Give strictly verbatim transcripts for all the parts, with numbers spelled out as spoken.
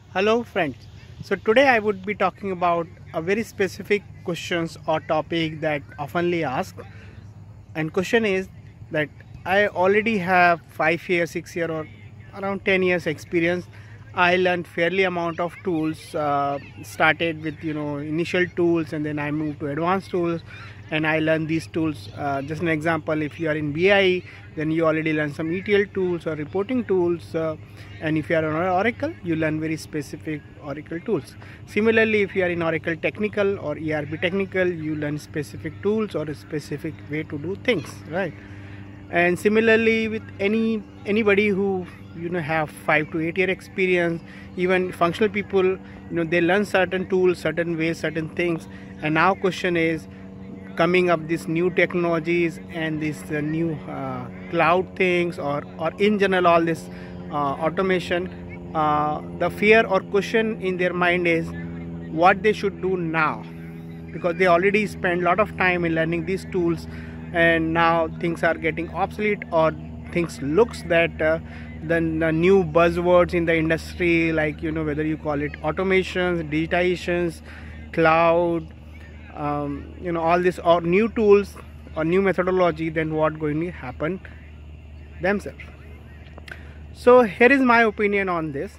Hello friends. So today I would be talking about a very specific questions or topic that oftenly asked. And question is that I already have five years, six year or around ten years experience. I learned fairly amount of tools. Uh, started with you know initial tools, and then I moved to advanced tools, and I learned these tools. Uh, just an example: if you are in B I, then you already learn some E T L tools or reporting tools, uh, and if you are on Oracle, you learn very specific Oracle tools. Similarly, if you are in Oracle technical or E R P technical, you learn specific tools or a specific way to do things, right? And similarly with any anybody who you know have five to eight year experience, even functional people, you know they learn certain tools, certain ways, certain things. And now question is coming up these new technologies and this uh, new uh, cloud things, or or in general all this uh, automation. Uh, the fear or question in their mind is what they should do now, because they already spend a lot of time in learning these tools, and now things are getting obsolete, or things looks that uh, the, the new buzzwords in the industry, like you know whether you call it automations, digitizations, cloud, um, you know all this, or new tools or new methodology, then what going to happen themselves. So here is my opinion on this.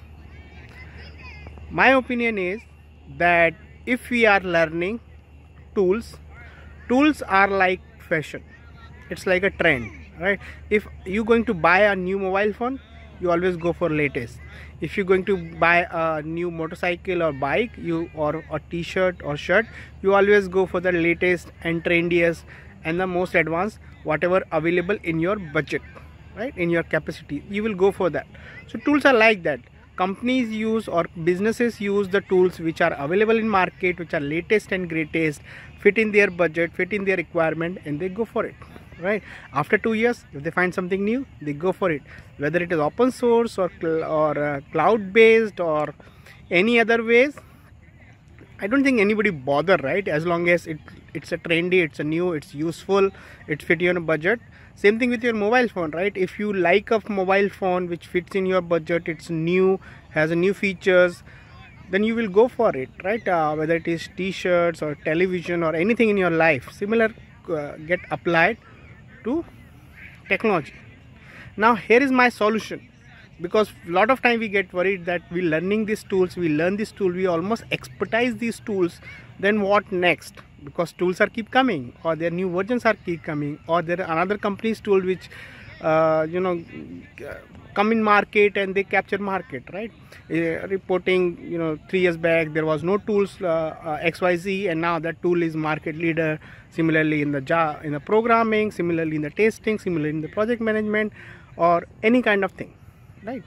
My opinion is that if we are learning tools, tools are like fashion. It's like a trend, right? If you're going to buy a new mobile phone, you always go for latest. If you're going to buy a new motorcycle or bike, you or a t-shirt or shirt, you always go for the latest and trendiest and the most advanced, whatever available in your budget, right? In your capacity, you will go for that. So tools are like that. Companies use or businesses use the tools which are available in market, which are latest and greatest, fit in their budget, fit in their requirement, and they go for it, right? After two years, if they find something new, they go for it, whether it is open source or or uh, cloud based or any other ways. I don't think anybody bother, right? As long as it it's a trendy, it's a new, it's useful, it's fit your budget. Same thing with your mobile phone, right? If you like a mobile phone which fits in your budget, it's new, has a new features, then you will go for it, right? Uh, whether it is t-shirts or television or anything in your life, similar uh, get applied to technology. Now here is my solution, because a lot of time we get worried that we learning these tools, we learn this tool, we almost expertise these tools, then what next? Because tools are keep coming, or their new versions are keep coming, or there are another company's tool which uh, you know come in market and they capture market, right? Uh, reporting, you know three years back there was no tools uh, uh, X Y Z, and now that tool is market leader. Similarly in the Java, in the programming, similarly in the testing, similarly in the project management, or any kind of thing, right?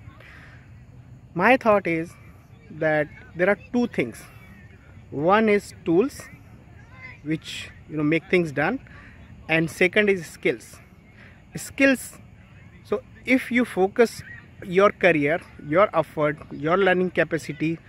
My thought is that there are two things. One is tools which you know make things done, and second is skills. Skills. So if you focus your career, your effort, your learning capacity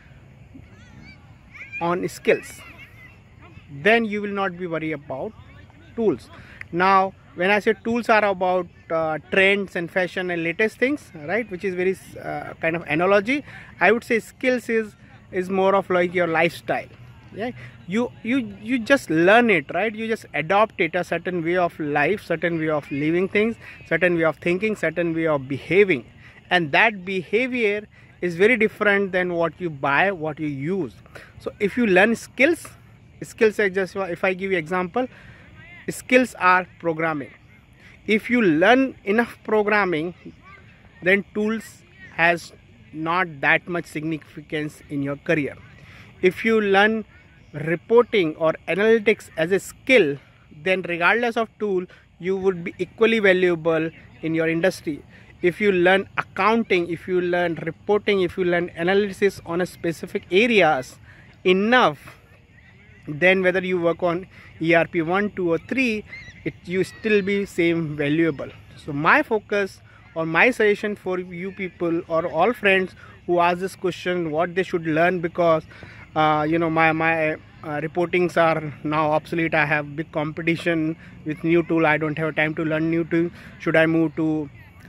on skills, then you will not be worried about tools. Now when I say tools are about uh, trends and fashion and latest things, right, which is very uh, kind of analogy, I would say skills is is more of like your lifestyle. Yeah, you you you just learn it, right? You just adopt it, a certain way of life, certain way of living things, certain way of thinking, certain way of behaving, and that behavior is very different than what you buy, what you use. So if you learn skills, skills are just, if I give you example, skills are programming. If you learn enough programming, then tools has not that much significance in your career. If you learn reporting or analytics as a skill, then regardless of tool, you would be equally valuable in your industry. If you learn accounting, if you learn reporting, if you learn analysis on a specific areas enough, then whether you work on E R P one, two or three, it you still be same valuable. So my focus or my suggestion for you people or all friends who ask this question, what they should learn, because uh, you know my my uh, reportings are now obsolete. I have big competition with new tool. I don't have time to learn new tool. Should I move to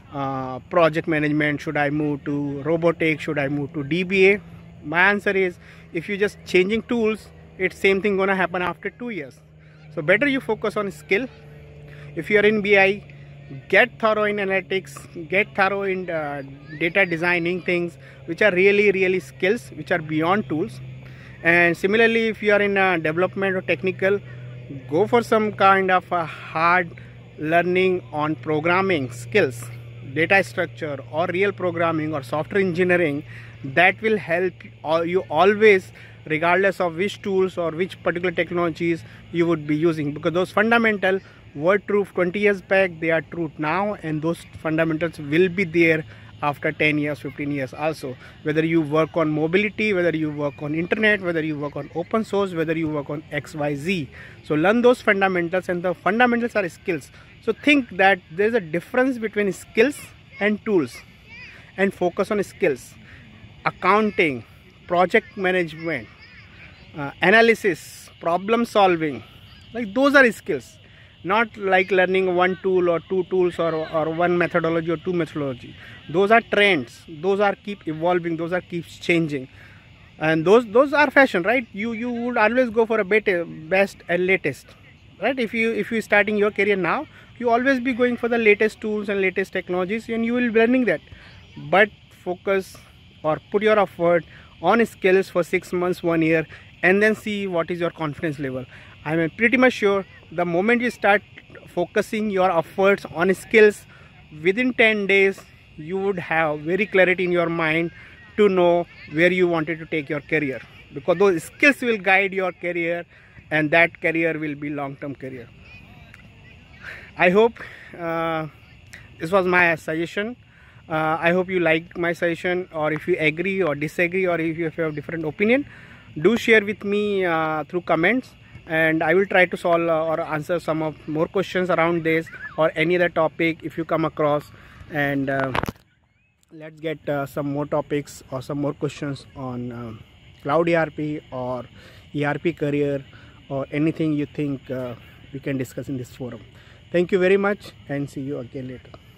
uh, project management, should I move to robotics, should I move to D B A? My answer is, if you just changing tools, it's same thing gonna happen after two years. So better you focus on skill. If you are in B I, get thorough in analytics, get thorough in uh, data designing things which are really really skills which are beyond tools. And similarly, if you are in uh, development or technical, go for some kind of a hard learning on programming skills, data structure or real programming or software engineering. That will help you always, regardless of which tools or which particular technologies you would be using, because those fundamental were true twenty years back, they are true now, and those fundamentals will be there after ten years, fifteen years also. Whether you work on mobility, whether you work on internet, whether you work on open source, whether you work on X Y Z. So learn those fundamentals, and the fundamentals are skills. So think that there is a difference between skills and tools, and focus on skills. Accounting, project management, uh, analysis, problem solving, like those are skills. Not like learning one tool or two tools or, or one methodology or two methodology. Those are trends, those are keep evolving, those are keeps changing, and those those are fashion, right? You you would always go for a better, best and latest, right? If you if you starting your career now, you always be going for the latest tools and latest technologies, and you will be learning that. But focus or put your effort on skills for six months, one year, and then see what is your confidence level. I am pretty much sure the moment you start focusing your efforts on skills, within ten days you would have very clarity in your mind to know where you wanted to take your career, because those skills will guide your career, and that career will be long-term career. I hope uh, this was my suggestion. uh, I hope you liked my suggestion, or if you agree or disagree, or if you have different opinion, do share with me uh, through comments, and I will try to solve uh, or answer some of more questions around this or any other topic if you come across. And uh, let's get uh, some more topics or some more questions on uh, cloud E R P or E R P career, or anything you think uh, we can discuss in this forum. Thank you very much, and see you again later.